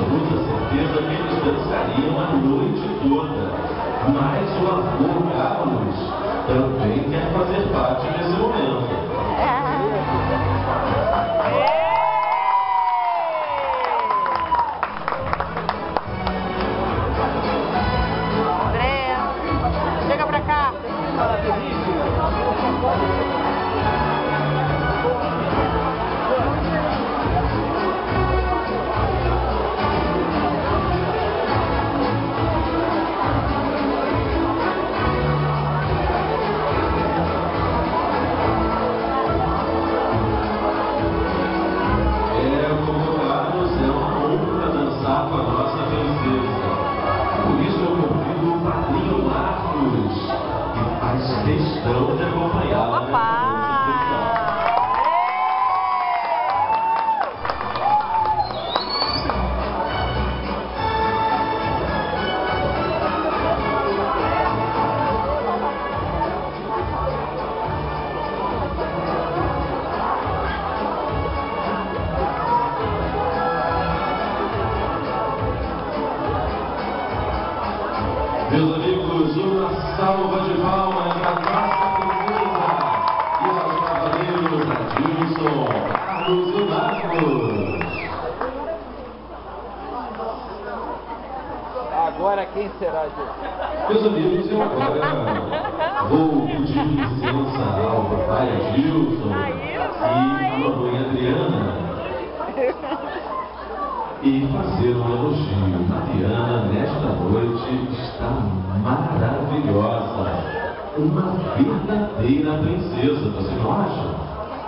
absoluta certeza que eles dançariam a noite toda. Mas o avô Carlos também quer fazer parte desse momento. Andréa, chega pra cá. Com a nossa princesa. Por isso eu convido o padrinho Marcos, que faz questão de acompanhá-la. Meus amigos, uma salva de palmas à nossa princesa e aos cavaleiros Adilson, Carlos e Marcos. Agora quem será, Gil? Meus amigos, eu agora vou pedir licença ao papai Adilson e à mamãe Adriana e fazer um elogio. Mariana, nesta noite, está maravilhosa. Uma verdadeira princesa, você não acha?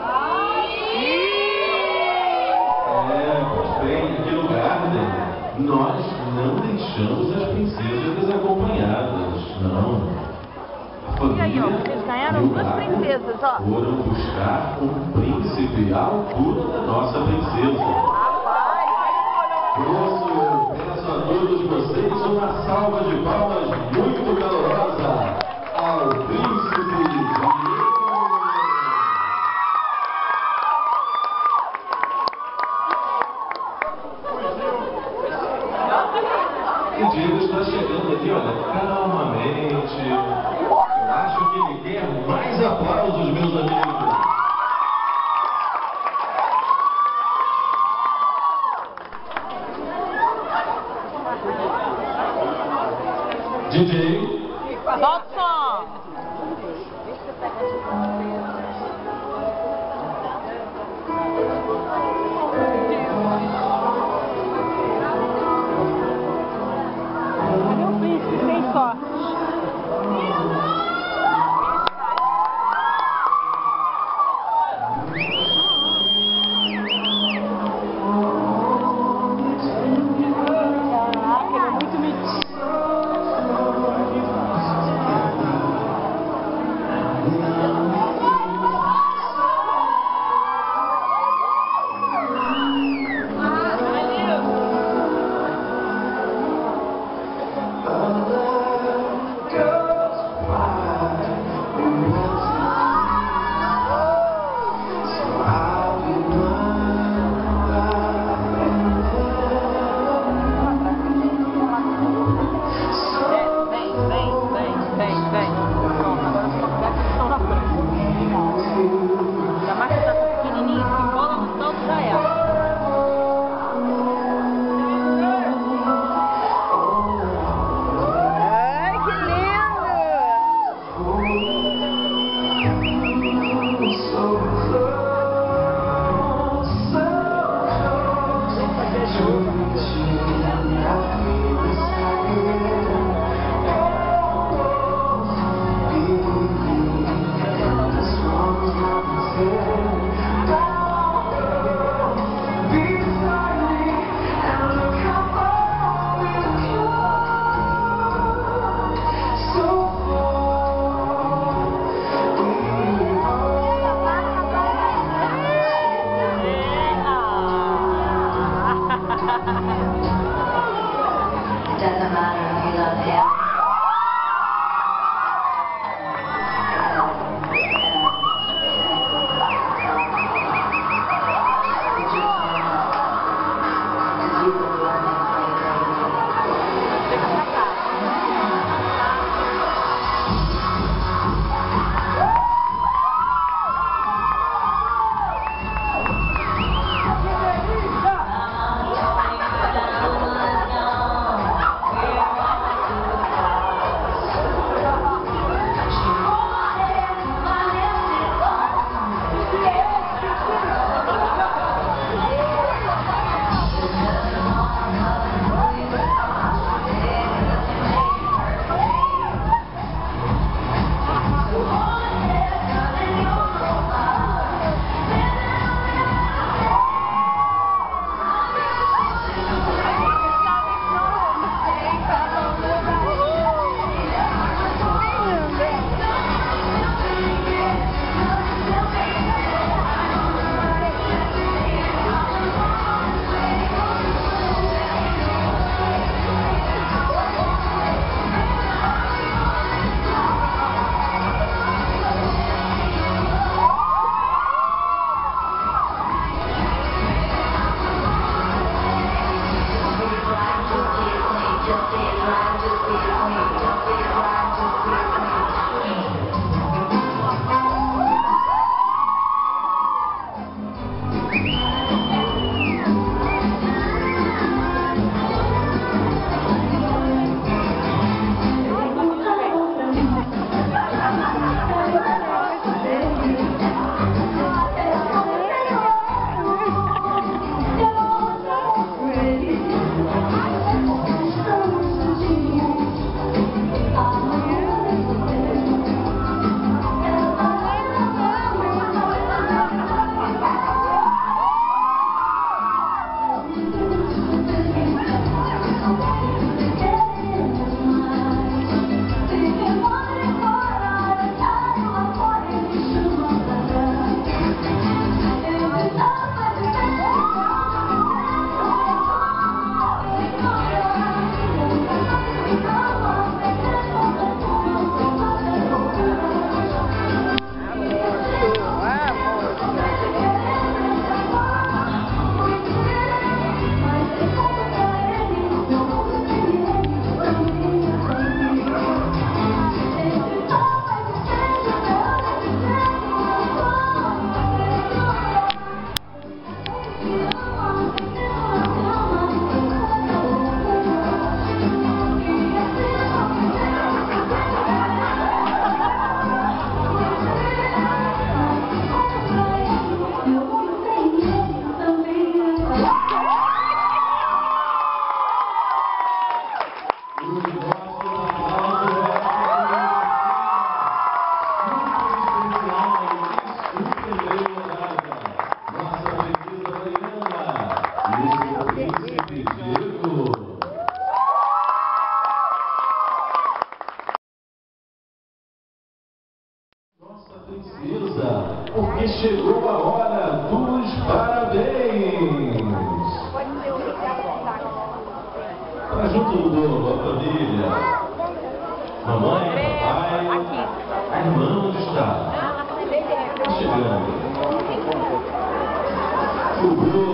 Pois bem, aqui no Garden, nós não deixamos as princesas desacompanhadas, não. E aí, ó, vocês ganharam duas princesas, ó. Foram buscar um príncipe à altura da nossa princesa. Por isso, peço a todos vocês uma salva de palmas muito calorosa ao príncipe Diego. O Diego está chegando aqui, olha, calmamente. Eu acho que ele quer mais aplausos, meus amigos. DJ, solta o som. Meu príncipe sem sorte. Caraca, ele é muito metido. you. príncipe Diego. Nossa princesa, porque chegou a hora dos parabéns. Para junto da família, mamãe, papai, a irmã onde está? Chegando.